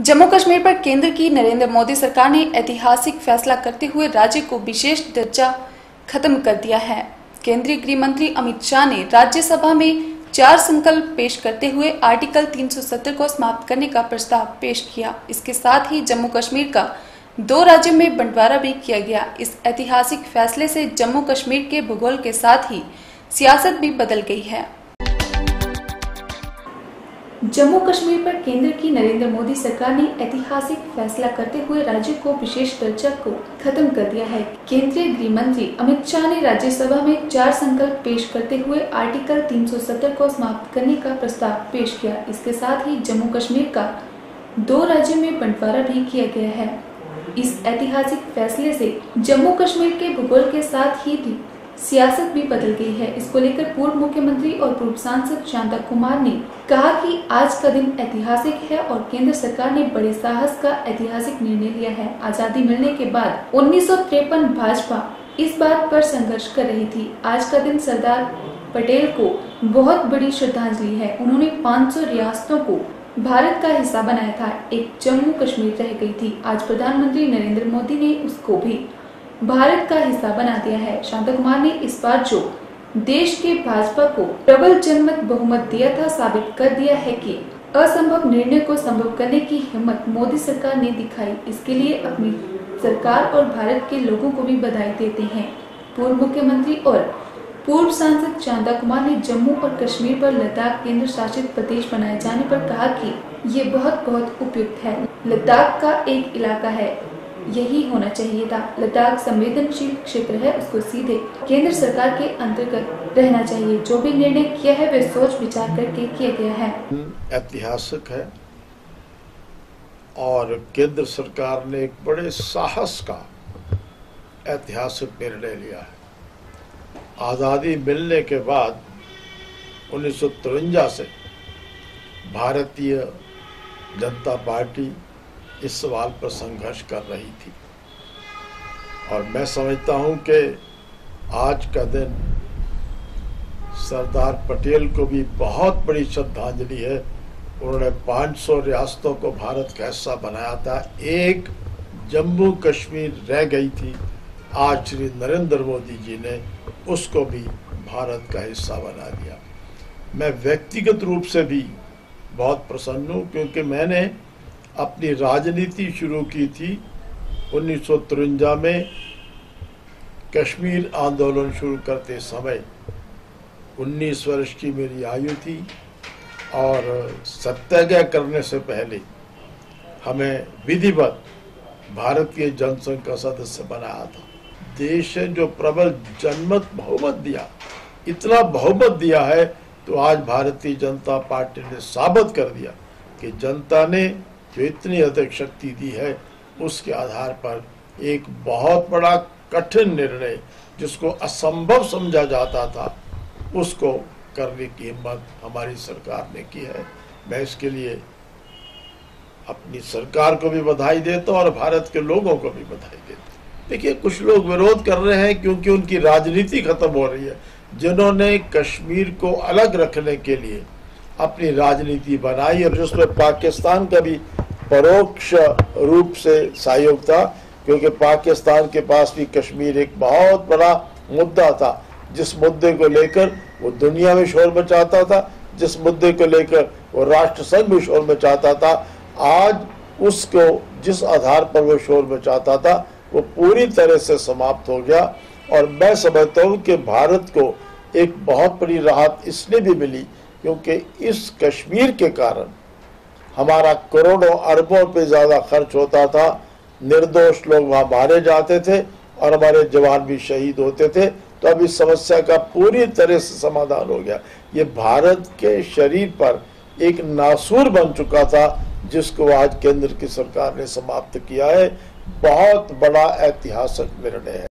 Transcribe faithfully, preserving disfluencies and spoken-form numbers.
जम्मू कश्मीर पर केंद्र की नरेंद्र मोदी सरकार ने ऐतिहासिक फैसला करते हुए राज्य को विशेष दर्जा खत्म कर दिया है। केंद्रीय गृह मंत्री अमित शाह ने राज्यसभा में चार संकल्प पेश करते हुए आर्टिकल तीन सौ सत्तर को समाप्त करने का प्रस्ताव पेश किया। इसके साथ ही जम्मू कश्मीर का दो राज्यों में बंटवारा भी किया गया। इस ऐतिहासिक फैसले से जम्मू कश्मीर के भूगोल के साथ ही सियासत भी बदल गई है। जम्मू कश्मीर पर केंद्र की नरेंद्र मोदी सरकार ने ऐतिहासिक फैसला करते हुए राज्य को विशेष दर्जा को खत्म कर दिया है। केंद्रीय गृह मंत्री अमित शाह ने राज्यसभा में चार संकल्प पेश करते हुए आर्टिकल तीन सौ सत्तर को समाप्त करने का प्रस्ताव पेश किया। इसके साथ ही जम्मू कश्मीर का दो राज्यों में बंटवारा भी किया गया है। इस ऐतिहासिक फैसले से जम्मू कश्मीर के भूगोल के साथ ही सियासत भी बदल गई है। इसको लेकर पूर्व मुख्यमंत्री और पूर्व सांसद शांता कुमार ने कहा कि आज का दिन ऐतिहासिक है और केंद्र सरकार ने बड़े साहस का ऐतिहासिक निर्णय लिया है। आजादी मिलने के बाद उन्नीस सौ तिरपन भाजपा इस बात पर संघर्ष कर रही थी। आज का दिन सरदार पटेल को बहुत बड़ी श्रद्धांजलि है। उन्होंने पाँच सौ रियासतों को भारत का हिस्सा बनाया था। एक जम्मू कश्मीर रह गई थी। आज प्रधानमंत्री नरेंद्र मोदी ने उसको भी भारत का हिस्सा बना दिया है। शांता कुमार ने इस बार जो देश के भाजपा को प्रबल जनमत बहुमत दिया था, साबित कर दिया है कि असंभव निर्णय को संभव करने की हिम्मत मोदी सरकार ने दिखाई। इसके लिए अपनी सरकार और भारत के लोगों को भी बधाई देते हैं। पूर्व मुख्यमंत्री और पूर्व सांसद शांता कुमार ने जम्मू और कश्मीर पर लद्दाख केंद्र शासित प्रदेश बनाए जाने पर कहा कि ये बहुत बहुत उपयुक्त है। लद्दाख का एक इलाका है, यही होना चाहिए था। लद्दाख संवेदनशील क्षेत्र है, उसको सीधे केंद्र सरकार के अंतर्गत रहना चाहिए। जो भी निर्णय किया है वे सोच विचार करके किया गया है। ऐतिहासिक है और केंद्र सरकार ने एक बड़े साहस का ऐतिहासिक निर्णय लिया है। आज़ादी मिलने के बाद उन्नीस सौ तिरंजा से भारतीय जनता पार्टी इस सवाल पर संघर्ष कर रही थी और मैं समझता हूं कि आज का दिन सरदार पटेल को भी बहुत बड़ी श्रद्धांजलि है। उन्होंने पाँच सौ रियासतों को भारत का हिस्सा बनाया था, एक जम्मू कश्मीर रह गई थी। आज श्री नरेंद्र मोदी जी ने उसको भी भारत का हिस्सा बना दिया। मैं व्यक्तिगत रूप से भी बहुत प्रसन्न हूँ क्योंकि मैंने अपनी राजनीति शुरू की थी उन्नीस सौ तिरंजा में। कश्मीर आंदोलन शुरू करते समय उन्नीस वर्ष की मेरी आयु थी और सत्याग्रह करने से पहले हमें विधिवत भारतीय जनसंघ का सदस्य बनाया था। देश ने जो प्रबल जनमत बहुमत दिया, इतना बहुमत दिया है, तो आज भारतीय जनता पार्टी ने साबित कर दिया कि जनता ने जो इतनी अधिक शक्ति दी है, उसके आधार पर एक बहुत बड़ा कठिन निर्णय जिसको असंभव समझा जाता था, उसको करने की हिम्मत हमारी सरकार ने की है। मैं इसके लिए अपनी सरकार को भी बधाई देता हूँ और भारत के लोगों को भी बधाई देता हूँ। देखिए, कुछ लोग विरोध कर रहे हैं क्योंकि उनकी राजनीति खत्म हो रही है। जिन्होंने कश्मीर को अलग रखने के लिए अपनी राजनीति बनाई और जिसमें पाकिस्तान का भी परोक्ष रूप से सहयोग था, क्योंकि पाकिस्तान के पास भी कश्मीर एक बहुत बड़ा मुद्दा था, जिस मुद्दे को लेकर वो दुनिया में शोर मचाता था, जिस मुद्दे को लेकर वो राष्ट्र संघ भी शोर मचाता था। आज उसको जिस आधार पर वो शोर मचाता था वो पूरी तरह से समाप्त हो गया और मैं समझता हूँ कि भारत को एक बहुत बड़ी राहत इसलिए भी मिली क्योंकि इस कश्मीर के कारण हमारा करोड़ों अरबों पे ज़्यादा खर्च होता था, निर्दोष लोग वहाँ मारे जाते थे और हमारे जवान भी शहीद होते थे। तो अब इस समस्या का पूरी तरह से समाधान हो गया। ये भारत के शरीर पर एक नासूर बन चुका था, जिसको आज केंद्र की सरकार ने समाप्त किया है। बहुत बड़ा ऐतिहासिक निर्णय है।